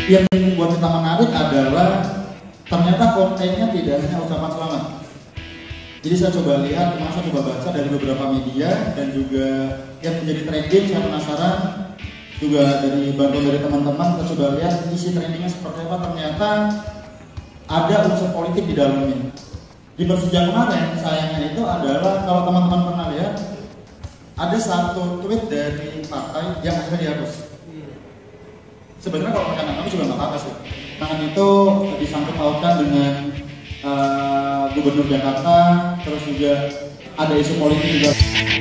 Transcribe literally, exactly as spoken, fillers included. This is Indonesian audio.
yang membuat kita menarik adalah ternyata kontennya tidak hanya ucapan selamat. Jadi saya coba lihat, saya coba baca dari beberapa media dan juga yang menjadi trending, saya penasaran juga dari bantuan dari teman-teman, kita coba lihat isi trendingnya seperti apa. Ternyata ada unsur politik di dalamnya. Di Persija kemarin, sayangnya itu adalah kalau teman-teman pernah lihat, ada satu tweet dari partai yang akhirnya dihapus. Sebenarnya kalau rekan kami juga nggak apa-apa sih. Tangan itu disangkut pautkan dengan uh, Gubernur Jakarta, terus juga ada isu politik juga.